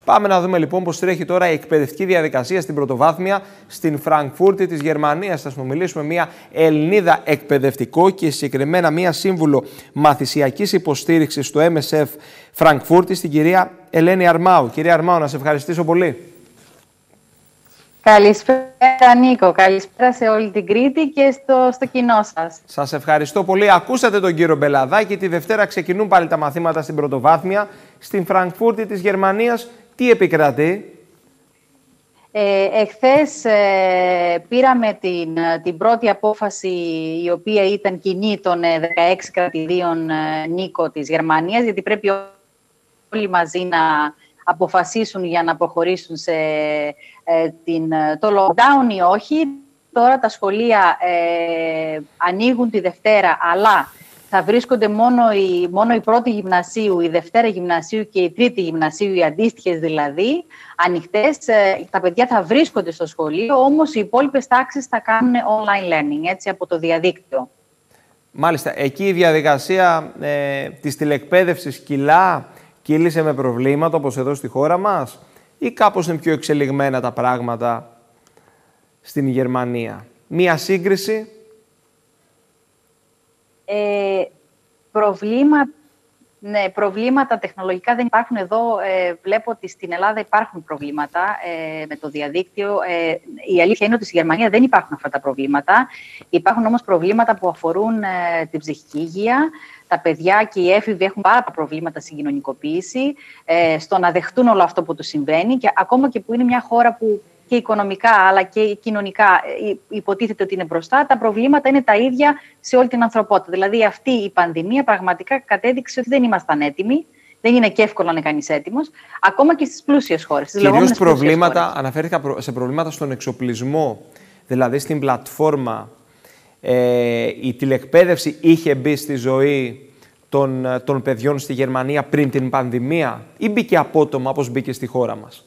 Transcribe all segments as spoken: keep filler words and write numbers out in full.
Πάμε να δούμε λοιπόν πώς τρέχει τώρα η εκπαιδευτική διαδικασία στην πρωτοβάθμια στην Φραγκφούρτη της Γερμανίας. Θα συνομιλήσουμε μια Ελληνίδα εκπαιδευτικό και συγκεκριμένα μια σύμβουλο μαθησιακής υποστήριξης στο εμ ες εφ Φραγκφούρτη, την κυρία Ελένη Αρμάου. Κυρία Αρμάου, να σε ευχαριστήσω πολύ. Καλησπέρα Νίκο, καλησπέρα σε όλη την Κρήτη και στο, στο κοινό σας. Σας ευχαριστώ πολύ. Ακούσατε τον κύριο Μπελαδάκη. Τη Δευτέρα ξεκινούν πάλι τα μαθήματα στην πρωτοβάθμια στην Φραγκφούρτη της Γερμανίας. Τι επικρατεί? Ε, εχθές ε, πήραμε την, την πρώτη απόφαση, η οποία ήταν κοινή των δεκαέξι κρατηδίων ε, Νίκο της Γερμανίας, γιατί πρέπει όλοι μαζί να αποφασίσουν για να προχωρήσουν σε ε, την, το lockdown ή όχι. Τώρα τα σχολεία ε, ανοίγουν τη Δευτέρα, αλλά θα βρίσκονται μόνο η, μόνο η πρώτη γυμνασίου, η Δευτέρα γυμνασίου και η τρίτη γυμνασίου, οι αντίστοιχες δηλαδή, ανοιχτές. Ε, τα παιδιά θα βρίσκονται στο σχολείο, όμως οι υπόλοιπες τάξεις θα κάνουν online learning, έτσι, από το διαδίκτυο. Μάλιστα. Εκεί η διαδικασία ε, της τηλεκπαίδευσης κυλά, κύλησε με προβλήματα όπως εδώ στη χώρα μας, ή κάπως είναι πιο εξελιγμένα τα πράγματα στην Γερμανία? Μία σύγκριση. Ε, προβλήμα, ναι, προβλήματα τεχνολογικά δεν υπάρχουν εδώ. Ε, βλέπω ότι στην Ελλάδα υπάρχουν προβλήματα ε, με το διαδίκτυο. Ε, η αλήθεια είναι ότι στη Γερμανία δεν υπάρχουν αυτά τα προβλήματα. Υπάρχουν όμως προβλήματα που αφορούν ε, την ψυχική υγεία. Τα παιδιά και οι έφηβοι έχουν πάρα πολλά προβλήματα στην κοινωνικοποίηση, ε, στο να δεχτούν όλο αυτό που τους συμβαίνει, και ακόμα και που είναι μια χώρα που και οικονομικά αλλά και κοινωνικά υποτίθεται ότι είναι μπροστά, τα προβλήματα είναι τα ίδια σε όλη την ανθρωπότητα. Δηλαδή αυτή η πανδημία πραγματικά κατέδειξε ότι δεν ήμασταν έτοιμοι, δεν είναι και εύκολο να είναι κανείς έτοιμος, ακόμα και στις πλούσιες χώρες. Κυρίως προβλήματα, χώρες. Αναφέρθηκα σε προβλήματα στον εξοπλισμό, δηλαδή στην πλατφόρμα. Ε, η τηλεκπαίδευση είχε μπει στη ζωή των, των παιδιών στη Γερμανία πριν την πανδημία, ή μπήκε απότομα όπως μπήκε στη χώρα μας?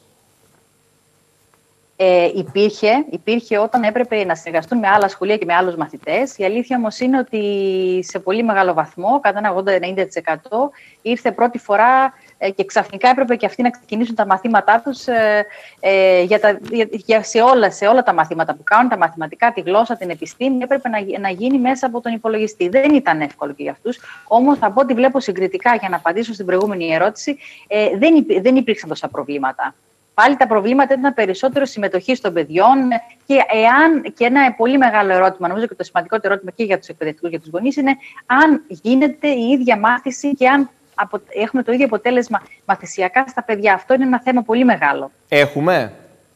Ε, υπήρχε, υπήρχε όταν έπρεπε να συνεργαστούν με άλλα σχολεία και με άλλους μαθητές. Η αλήθεια όμως είναι ότι σε πολύ μεγάλο βαθμό, κατά ένα ογδόντα με ενενήντα τοις εκατό, ήρθε πρώτη φορά ε, και ξαφνικά έπρεπε και αυτοί να ξεκινήσουν τα μαθήματά τους ε, ε, για τα, για, για σε, όλα, σε όλα τα μαθήματα που κάνουν, τα μαθηματικά, τη γλώσσα, την επιστήμη, έπρεπε να, να γίνει μέσα από τον υπολογιστή. Δεν ήταν εύκολο και για αυτούς. Όμως, από ό,τι βλέπω συγκριτικά, για να απαντήσω στην προηγούμενη ερώτηση, ε, δεν, υπή, δεν υπήρξαν τόσα προβλήματα. Πάλι τα προβλήματα ήταν περισσότερο συμμετοχή των παιδιών και, εάν, και ένα πολύ μεγάλο ερώτημα, νομίζω και το σημαντικότερο ερώτημα και για τους εκπαιδευτικούς και τους γονείς, είναι αν γίνεται η ίδια μάθηση και αν απο, έχουμε το ίδιο αποτέλεσμα μαθησιακά στα παιδιά. Αυτό είναι ένα θέμα πολύ μεγάλο. Έχουμε.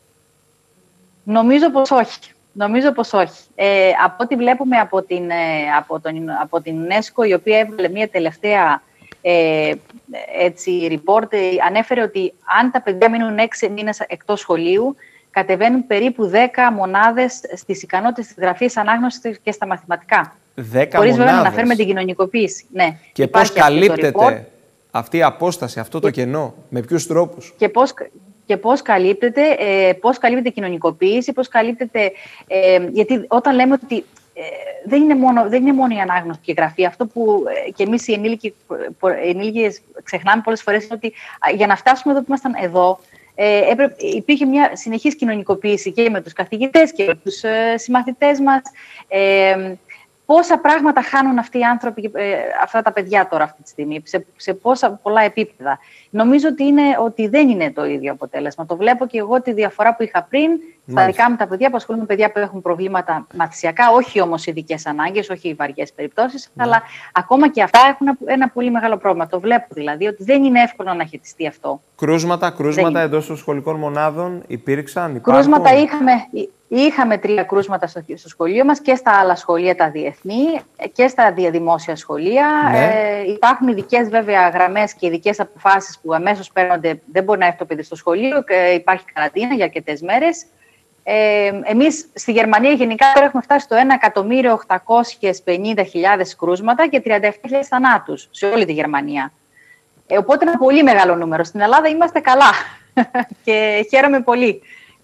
Νομίζω πως όχι. Νομίζω πως όχι. Ε, από ό,τι βλέπουμε από την, από, τον, από την UNESCO, η οποία έβγαλε μια τελευταία Ε, έτσι, report, ε, ανέφερε ότι αν τα παιδιά μείνουν έξι μήνες εκτός σχολείου, κατεβαίνουν περίπου δέκα μονάδες στις ικανότητες της γραφής, ανάγνωσης και στα μαθηματικά. δέκα Χωρίς βέβαια να μονάδες. αναφέρουμε την κοινωνικοποίηση. Ναι. Και πώς καλύπτεται αυτή η απόσταση, αυτό το και... κενό, με ποιους τρόπους? Και πώς, και πώς καλύπτεται, ε, πώς καλύπτεται η κοινωνικοποίηση, πώς καλύπτεται... Ε, γιατί όταν λέμε ότι Ε, δεν, είναι μόνο, δεν είναι μόνο η ανάγνωση και η γραφή. Αυτό που ε, και εμείς οι ενήλικες ξεχνάμε πολλές φορές είναι ότι α, για να φτάσουμε εδώ που ήμασταν εδώ, ε, έπρεπε, υπήρχε μια συνεχής κοινωνικοποίηση και με τους καθηγητές και με τους ε, συμμαθητές μας. Ε, πόσα πράγματα χάνουν αυτοί οι άνθρωποι, ε, αυτά τα παιδιά τώρα αυτή τη στιγμή, σε, σε πόσα πολλά επίπεδα. Νομίζω ότι, είναι, ότι δεν είναι το ίδιο αποτέλεσμα. Το βλέπω και εγώ τη διαφορά που είχα πριν. Στα δικά μου τα παιδιά που ασχολούνται με παιδιά που έχουν προβλήματα μαθησιακά, όχι όμως ειδικές ανάγκες, όχι βαριές περιπτώσεις, ναι. αλλά ακόμα και αυτά έχουν ένα πολύ μεγάλο πρόβλημα. Το βλέπω δηλαδή ότι δεν είναι εύκολο να χειριστεί αυτό. Κρούσματα, κρούσματα εντός των σχολικών μονάδων υπήρξαν, υπάρχουν? Κρούσματα είχαμε, είχαμε τρία κρούσματα στο, στο σχολείο μας και στα άλλα σχολεία τα διεθνή και στα διαδημόσια σχολεία. Ναι. Ε, υπάρχουν ειδικές βέβαια γραμμές και ειδικές αποφάσεις που αμέσως παίρνονται, δεν μπορεί να έρθει το παιδί στο σχολείο, και υπάρχει καραντίνα για αρκετές μέρες. Ε, εμείς στη Γερμανία γενικά τώρα έχουμε φτάσει στο ένα εκατομμύριο οκτακόσιες πενήντα χιλιάδες κρούσματα και τριάντα επτά χιλιάδες θανάτους σε όλη τη Γερμανία. Ε, οπότε ένα πολύ μεγάλο νούμερο. Στην Ελλάδα είμαστε καλά και χαίρομαι πολύ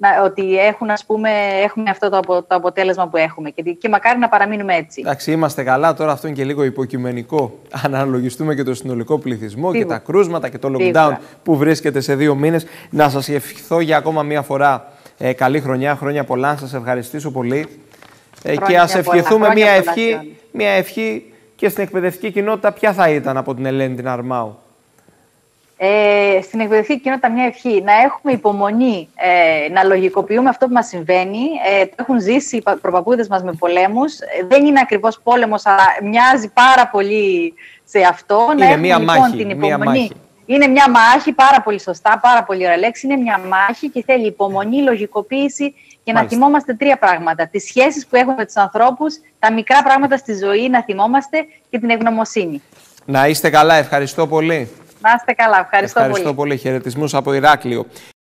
να, ότι έχουν, ας πούμε, έχουμε αυτό το, απο, το αποτέλεσμα που έχουμε και, και μακάρι να παραμείνουμε έτσι. Εντάξει, είμαστε καλά. Τώρα αυτό είναι και λίγο υποκειμενικό. Αν αναλογιστούμε και το συνολικό πληθυσμό Σίγουρα. και τα κρούσματα και το lockdown Σίγουρα. που βρίσκεται σε δύο μήνες. Να σας ευχηθώ για ακόμα μία φορά ε, καλή χρονιά, χρόνια πολλά. Να σας ευχαριστήσω πολύ. Ε, και ας ευχηθούμε μία ευχή, μία ευχή και στην εκπαιδευτική κοινότητα. Ποια θα ήταν από την Ελένη την Αρμάου? Ε, στην εκπαιδευτική κοινότητα μια ευχή, να έχουμε υπομονή, ε, να λογικοποιούμε αυτό που μας συμβαίνει. Ε, το έχουν ζήσει οι προπαπούδες μας με πολέμους. Ε, δεν είναι ακριβώς πόλεμος, αλλά μοιάζει πάρα πολύ σε αυτό. Είναι να έχουμε μια λοιπόν μάχη, την μια υπομονή. μάχη. Είναι μια μάχη, πάρα πολύ σωστά, πάρα πολύ ωραία λέξη. Είναι μια μάχη και θέλει υπομονή, λογικοποίηση και Μάλιστα. να θυμόμαστε τρία πράγματα. Τις σχέσεις που έχουμε με τους ανθρώπους, τα μικρά πράγματα στη ζωή να θυμόμαστε και την ευγνωμοσύνη. Να είστε καλά, ευχαριστώ πολύ. Να είστε καλά, ευχαριστώ, ευχαριστώ πολύ. πολύ. Χαιρετισμούς από Ηράκλειο.